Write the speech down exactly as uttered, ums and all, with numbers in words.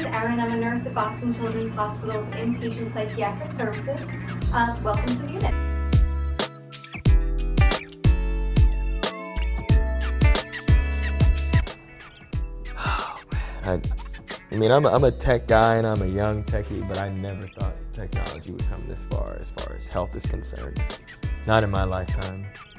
is Erin. I'm a nurse at Boston Children's Hospital's Inpatient Psychiatric Services. Uh, welcome to the unit. Oh, man. I, I mean, I'm a, I'm a tech guy and I'm a young techie, but I never thought technology would come this far as far as health is concerned. Not in my lifetime.